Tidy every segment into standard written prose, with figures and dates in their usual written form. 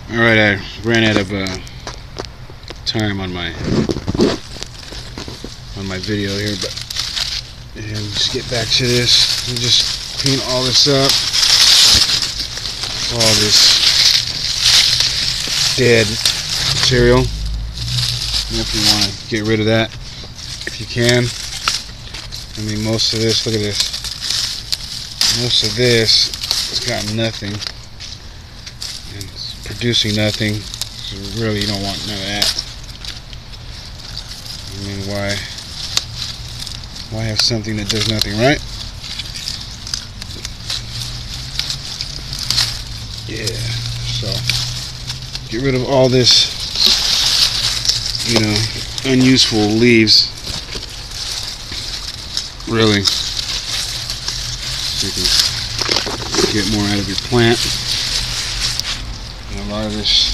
Alright, I ran out of time on my video here, but just get back to this and just clean all this up. All this dead material. And if you want to get rid of that, if you can. I mean, most of this, look at this. Most of this has got nothing. And it's producing nothing. So really, you don't want none of that. I mean, why have something that does nothing, right? Yeah. So get rid of all this, unuseful leaves. Really, so you can get more out of your plant. And a lot of this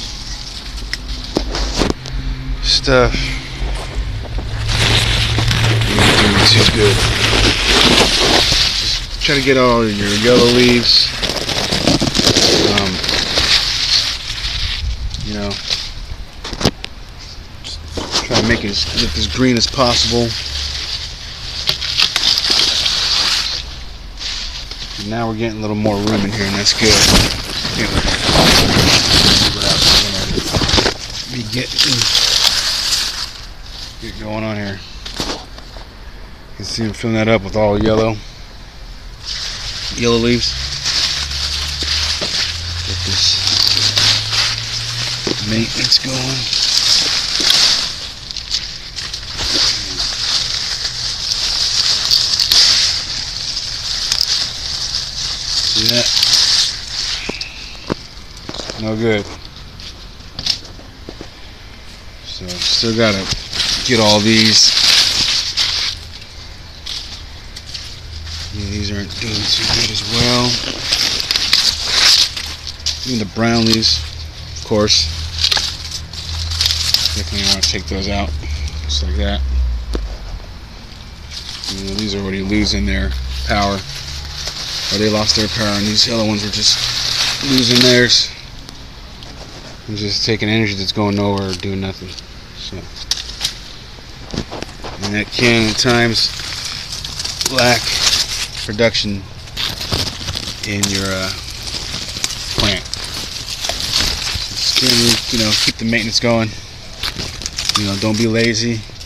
stuff isn't doing too good. Just try to get all of your yellow leaves. Just try to make it look as green as possible. And now we're getting a little more room in here, and that's good. Anyway, what else we're gonna be get going on here. You can see I'm filling that up with all yellow leaves. Get this maintenance going. See that? No good. So still gotta get all these. These aren't doing too good as well. Even the brown leaves, of course. Definitely want to take those out, just like that. These are already losing their power, or they lost their power, and these other ones are just losing theirs. And just taking energy that's going nowhere or doing nothing. So, and that can at times lack production in your plant. Just keep the maintenance going. Don't be lazy.